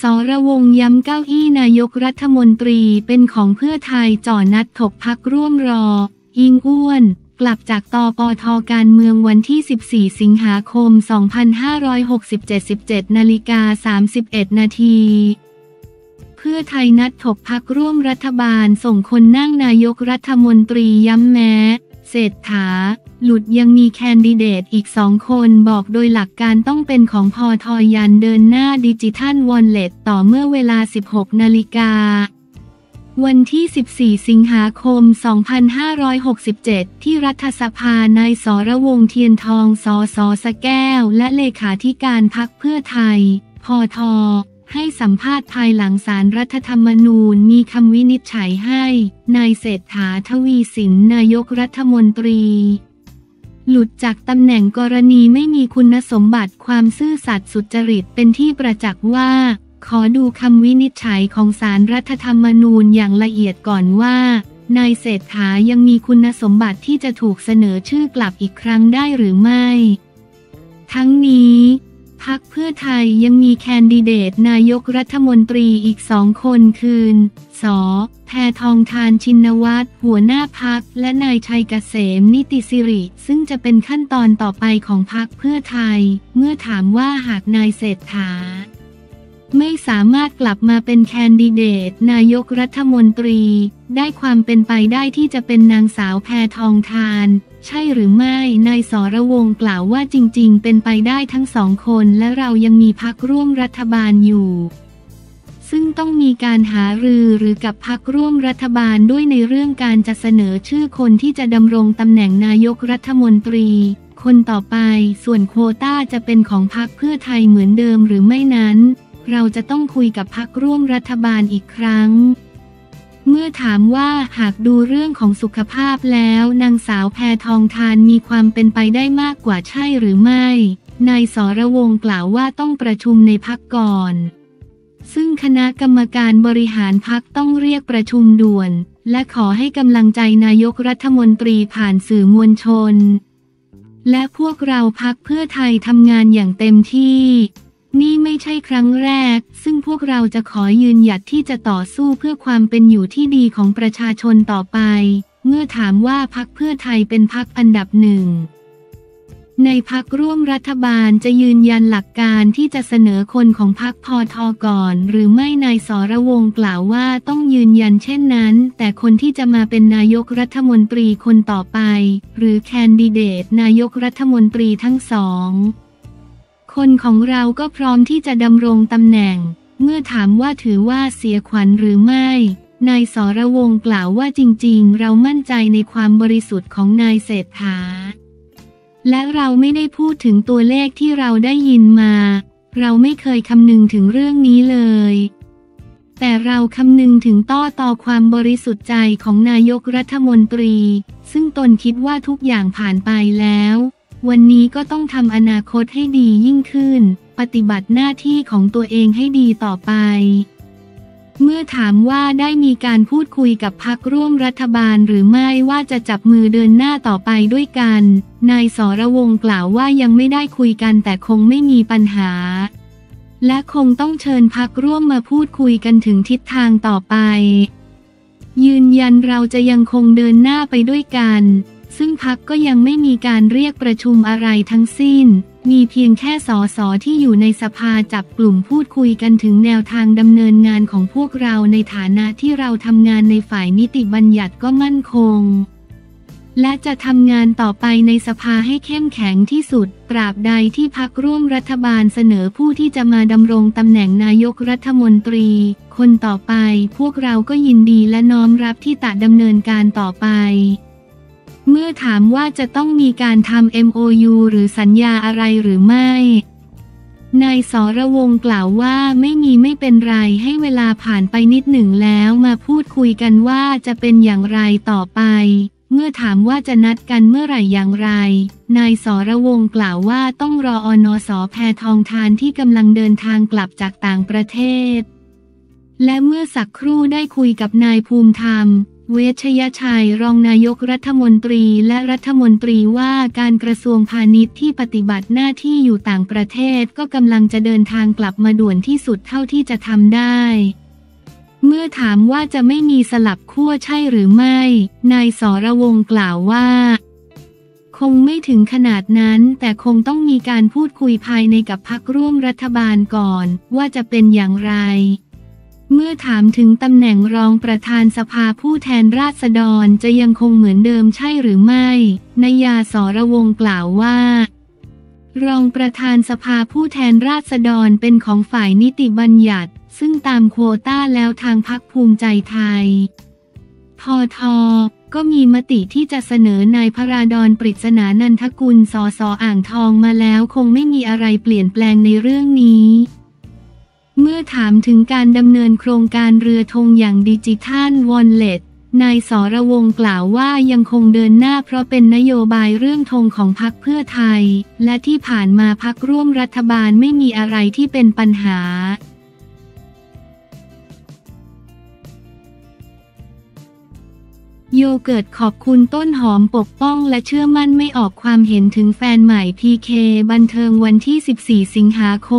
รวงศ์ย้ำเก้าอี้นายกรัฐมนตรีเป็นของเพื่อไทยจ่อนัดถกพรรคร่วมรออิงอ้วนกลับจากตปท.การเมืองวันที่14สิงหาคม2567 17:31 นาทีเพื่อไทยนัดถกพรรคร่วมรัฐบาลส่งคนนั่งนายกรัฐมนตรีย้ำแม้เศรษฐาหลุดยังมีแคนดิเดตอีก2 คนบอกโดยหลักการต้องเป็นของพท.ยันเดินหน้าดิจิทัลวอลเล็ตต่อเมื่อเวลา 16 นาฬิกาวันที่14สิงหาคม2567ที่รัฐสภานายสรวงศ์เทียนทองสส.สแก้วและเลขาธิการพรรคเพื่อไทยพท.ให้สัมภาษณ์ภายหลังศาลรัฐธรรมนูญมีคำวินิจฉัยให้นายเศรษฐาทวีสินนายกรัฐมนตรีหลุดจากตำแหน่งกรณีไม่มีคุณสมบัติความซื่อสัตย์สุจริตเป็นที่ประจักษ์ว่าขอดูคำวินิจฉัยของศาลรัฐธรรมนูญอย่างละเอียดก่อนว่านายเศรษฐายังมีคุณสมบัติที่จะถูกเสนอชื่อกลับอีกครั้งได้หรือไม่ทั้งนี้พรรคเพื่อไทยยังมีแคนดิเดตนายกรัฐมนตรีอีก2 คนคือส.แพทองธารชินวัตรหัวหน้าพรรคและนายชัยเกษมนิติสิริซึ่งจะเป็นขั้นตอนต่อไปของพรรคเพื่อไทยเมื่อถามว่าหากนายเศรษฐาไม่สามารถกลับมาเป็นแคนดิเดตนายกรัฐมนตรีได้ความเป็นไปได้ที่จะเป็นนางสาวแพทองธารใช่หรือไม่นายสรวงศ์กล่าวว่าจริงๆเป็นไปได้ทั้ง2 คนและเรายังมีพรรคร่วมรัฐบาลอยู่ซึ่งต้องมีการหารือหรือกับพรรคร่วมรัฐบาลด้วยในเรื่องการจะเสนอชื่อคนที่จะดำรงตำแหน่งนายกรัฐมนตรีคนต่อไปส่วนโควต้าจะเป็นของพรรคเพื่อไทยเหมือนเดิมหรือไม่นั้นเราจะต้องคุยกับพรรคร่วมรัฐบาลอีกครั้งเมื่อถามว่าหากดูเรื่องของสุขภาพแล้วนางสาวแพทองธารมีความเป็นไปได้มากกว่าใช่หรือไม่นายสรวงศ์กล่าวว่าต้องประชุมในพรรคก่อนซึ่งคณะกรรมการบริหารพรรคต้องเรียกประชุมด่วนและขอให้กำลังใจนายกรัฐมนตรีผ่านสื่อมวลชนและพวกเราพรรคเพื่อไทยทำงานอย่างเต็มที่นี่ไม่ใช่ครั้งแรกซึ่งพวกเราจะขอยืนหยัดที่จะต่อสู้เพื่อความเป็นอยู่ที่ดีของประชาชนต่อไปเมื่อถามว่าพรรคเพื่อไทยเป็นพรรคอันดับ1ในพรรคร่วมรัฐบาลจะยืนยันหลักการที่จะเสนอคนของพรรคพท.ก่อนหรือไม่นายสรวงศ์กล่าวว่าต้องยืนยันเช่นนั้นแต่คนที่จะมาเป็นนายกรัฐมนตรีคนต่อไปหรือแคนดิเดตนายกรัฐมนตรีทั้ง2คนของเราก็พร้อมที่จะดำรงตำแหน่งเมื่อถามว่าถือว่าเสียขวัญหรือไม่นายสรวงศ์กล่าวว่าจริงๆเรามั่นใจในความบริสุทธิ์ของนายเศรษฐาและเราไม่ได้พูดถึงตัวเลขที่เราได้ยินมาเราไม่เคยคำนึงถึงเรื่องนี้เลยแต่เราคำนึงถึงต่อความบริสุทธิ์ใจของนายกรัฐมนตรีซึ่งตนคิดว่าทุกอย่างผ่านไปแล้ววันนี้ก็ต้องทำอนาคตให้ดียิ่งขึ้นปฏิบัติหน้าที่ของตัวเองให้ดีต่อไปเมื่อถามว่าได้มีการพูดคุยกับพรรคร่วมรัฐบาลหรือไม่ว่าจะจับมือเดินหน้าต่อไปด้วยกันนายสรวงศ์กล่าวว่ายังไม่ได้คุยกันแต่คงไม่มีปัญหาและคงต้องเชิญพรรคร่วมมาพูดคุยกันถึงทิศทางต่อไปยืนยันเราจะยังคงเดินหน้าไปด้วยกันซึ่งพรรคก็ยังไม่มีการเรียกประชุมอะไรทั้งสิ้นมีเพียงแค่ส.ส.ที่อยู่ในสภาจับกลุ่มพูดคุยกันถึงแนวทางดำเนินงานของพวกเราในฐานะที่เราทำงานในฝ่ายนิติบัญญัติก็มั่นคงและจะทำงานต่อไปในสภาให้เข้มแข็งที่สุดตราบใดที่พรรคร่วมรัฐบาลเสนอผู้ที่จะมาดำรงตำแหน่งนายกรัฐมนตรีคนต่อไปพวกเราก็ยินดีและน้อมรับที่จะดำเนินการต่อไปเมื่อถามว่าจะต้องมีการทำ MOU หรือสัญญาอะไรหรือไม่นายสรวงศ์กล่าวว่าไม่มีไม่เป็นไรให้เวลาผ่านไปนิดหนึ่งแล้วมาพูดคุยกันว่าจะเป็นอย่างไรต่อไปเมื่อถามว่าจะนัดกันเมื่อไหร่อย่างไรนายสรวงศ์กล่าวว่าต้องรออนส.แพทองธารที่กำลังเดินทางกลับจากต่างประเทศและเมื่อสักครู่ได้คุยกับนายภูมิธรรมเวชยชัยรองนายกรัฐมนตรีและรัฐมนตรีว่าการกระทรวงพาณิชย์ที่ปฏิบัติหน้าที่อยู่ต่างประเทศก็กำลังจะเดินทางกลับมาด่วนที่สุดเท่าที่จะทำได้เมื่อถามว่าจะไม่มีสลับขั้วใช่หรือไม่นายสรวงศ์กล่าวว่าคงไม่ถึงขนาดนั้นแต่คงต้องมีการพูดคุยภายในกับพรรคร่วมรัฐบาลก่อนว่าจะเป็นอย่างไรเมื่อถามถึงตำแหน่งรองประธานสภาผู้แทนราษฎรจะยังคงเหมือนเดิมใช่หรือไม่นายาสรวงศ์กล่าวว่ารองประธานสภาผู้แทนราษฎรเป็นของฝ่ายนิติบัญญัติซึ่งตามโควต้าแล้วทางพรรคภูมิใจไทยพท.ก็มีมติที่จะเสนอนายพราดร ปริศนานันทกุล สส.อ่างทองมาแล้วคงไม่มีอะไรเปลี่ยนแปลงในเรื่องนี้เมื่อถามถึงการดำเนินโครงการเรือธงอย่างดิจิทัลวอลเล็ตนายสรวงศ์กล่าวว่ายังคงเดินหน้าเพราะเป็นนโยบายเรื่องธงของพรรคเพื่อไทยและที่ผ่านมาพรรคร่วมรัฐบาลไม่มีอะไรที่เป็นปัญหาโยเกิร์ตขอบคุณต้นหอมปกป้องและเชื่อมั่นไม่ออกความเห็นถึงแฟนใหม่พีเคบันเทิงวันที่ 14 สิงหาคม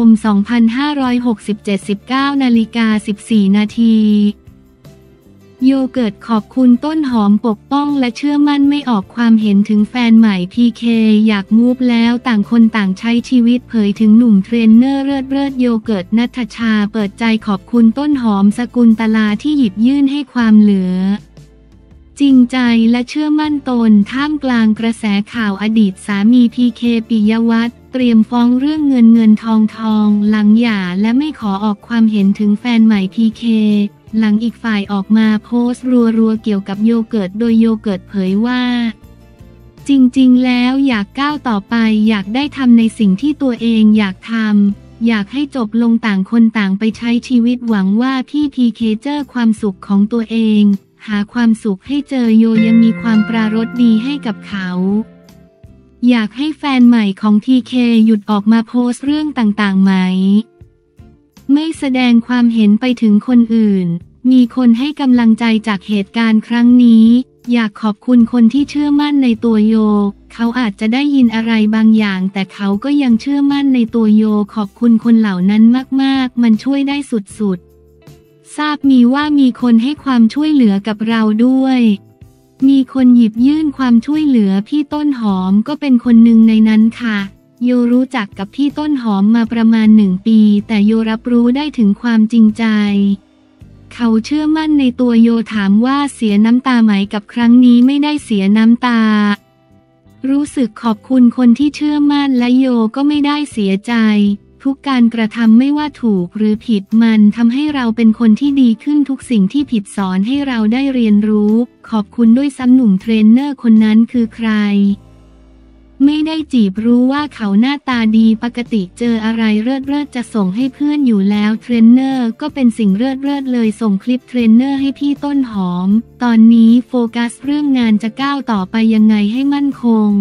2567 19:14 นาทีโยเกิร์ตขอบคุณต้นหอมปกป้องและเชื่อมั่นไม่ออกความเห็นถึงแฟนใหม่พีเคอยากมูฟแล้วต่างคนต่างใช้ชีวิตเผยถึงหนุ่มเทรนเนอร์เลิศโยเกิร์ตณัฐชาเปิดใจขอบคุณต้นหอมสกุลตลาที่หยิบยื่นให้ความเหลือจริงใจและเชื่อมั่นตนท่ามกลางกระแสข่าวอดีตสามีพีเคปิยวัฒน์เตรียมฟ้องเรื่องเงินทองหลังหย่าและไม่ขอออกความเห็นถึงแฟนใหม่พีเคหลังอีกฝ่ายออกมาโพสต์รัวๆเกี่ยวกับโยเกิร์ตโดยโยเกิร์ตเผยว่าจริงๆแล้วอยากก้าวต่อไปอยากได้ทำในสิ่งที่ตัวเองอยากทำอยากให้จบลงต่างคนต่างไปใช้ชีวิตหวังว่าพี่พีเคเจอความสุขของตัวเองหาความสุขให้เจอโยยังมีความปรารภดีให้กับเขาอยากให้แฟนใหม่ของทีเคหยุดออกมาโพสต์เรื่องต่างๆไหมไม่แสดงความเห็นไปถึงคนอื่นมีคนให้กำลังใจจากเหตุการณ์ครั้งนี้อยากขอบคุณคนที่เชื่อมั่นในตัวโยเขาอาจจะได้ยินอะไรบางอย่างแต่เขาก็ยังเชื่อมั่นในตัวโยขอบคุณคนเหล่านั้นมากๆมันช่วยได้สุดๆทราบมีว่ามีคนให้ความช่วยเหลือกับเราด้วยมีคนหยิบยื่นความช่วยเหลือพี่ต้นหอมก็เป็นคนหนึ่งในนั้นค่ะโยรู้จักกับพี่ต้นหอมมาประมาณ1 ปีแต่โยรับรู้ได้ถึงความจริงใจเขาเชื่อมั่นในตัวโยถามว่าเสียน้ำตาไหมกับครั้งนี้ไม่ได้เสียน้ำตารู้สึกขอบคุณคนที่เชื่อมั่นและโยก็ไม่ได้เสียใจทุกการกระทำไม่ว่าถูกหรือผิดมันทำให้เราเป็นคนที่ดีขึ้นทุกสิ่งที่ผิดสอนให้เราได้เรียนรู้ขอบคุณด้วยซ้ำหนุ่มเทรนเนอร์คนนั้นคือใครไม่ได้จีบรู้ว่าเขาหน้าตาดีปกติเจออะไรเลิศจะส่งให้เพื่อนอยู่แล้วเทรนเนอร์ก็เป็นสิ่งเลิศเลยส่งคลิปเทรนเนอร์ให้พี่ต้นหอมตอนนี้โฟกัสเรื่องงานจะก้าวต่อไปยังไงให้มั่นคง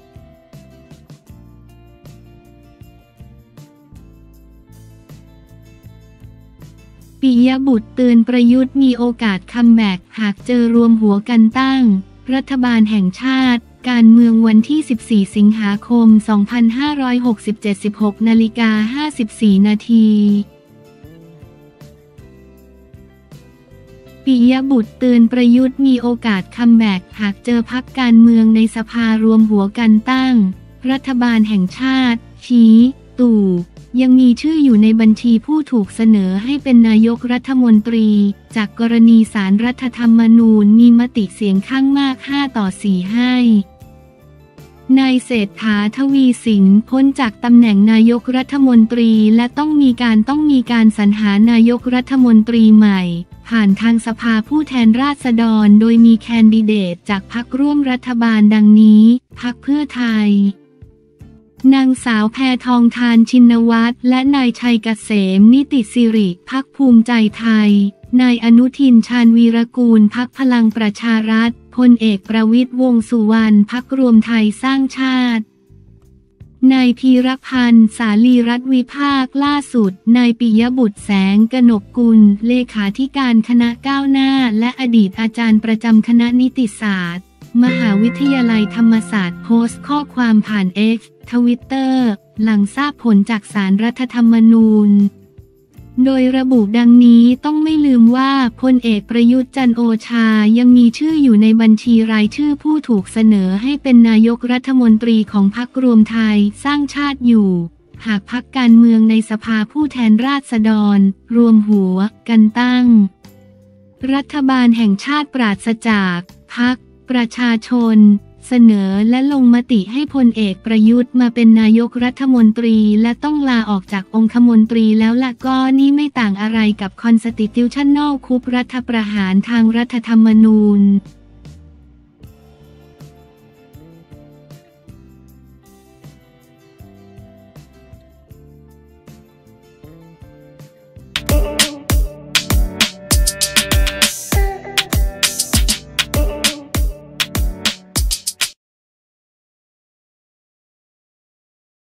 ปิยบุตรเตือนประยุทธ์มีโอกาสคัมแบ็กหากเจอรวมหัวกันตั้งรัฐบาลแห่งชาติการเมืองวันที่ 14 สิงหาคม 2567 16:54 นาทีปิยบุตรเตือนประยุทธ์มีโอกาสคัมแบ็กหากเจอพรรคการเมืองในสภารวมหัวกันตั้งรัฐบาลแห่งชาติชี้ตู่ยังมีชื่ออยู่ในบัญชีผู้ถูกเสนอให้เป็นนายกรัฐมนตรีจากกรณีศาลรัฐธรรมนูญมีมติเสียงข้างมาก5-4ให้นายเศรษฐา ทวีสินพ้นจากตำแหน่งนายกรัฐมนตรีและต้องมีการสรรหานายกรัฐมนตรีใหม่ผ่านทางสภาผู้แทนราษฎรโดยมีแคนดิเดตจากพรรคร่วมรัฐบาลดังนี้พรรคเพื่อไทยนางสาวแพทองธารชินวัตรและนายชัยเกษมนิติสิริพรรคภูมิใจไทยนายอนุทินชาญวีรกูลพรรคพลังประชารัฐพลเอกประวิตรวงษ์สุวรรณพรรครวมไทยสร้างชาตินายพีรพันธ์สาลีรัตน์วิภาคล่าสุดนายปิยบุตรแสงกนกกุลเลขาธิการคณะก้าวหน้าและอดีตอาจารย์ประจำคณะนิติศาสตร์มหาวิทยาลัยธรรมศาสตร์โพสต์ข้อความผ่าน X ทวิตเตอร์หลังทราบผลจากศาลรัฐธรรมนูญโดยระบุดังนี้ต้องไม่ลืมว่าพลเอกประยุทธ์จันทร์โอชายังมีชื่ออยู่ในบัญชีรายชื่อผู้ถูกเสนอให้เป็นนายกรัฐมนตรีของพรรครวมไทยสร้างชาติอยู่หากพรรคการเมืองในสภาผู้แทนราษฎรรวมหัวกันตั้งรัฐบาลแห่งชาติปราศจากพรรคประชาชนเสนอและลงมติให้พลเอกประยุทธ์มาเป็นนายกรัฐมนตรีและต้องลาออกจากองคมนตรีแล้วล่ะก็นี่ไม่ต่างอะไรกับ Constitutional Coup รัฐประหารทางรัฐธรรมนูญ